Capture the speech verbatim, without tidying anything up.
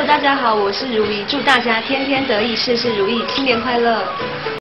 大家好，我是如意，祝大家天天得意，事事如意，新年快乐！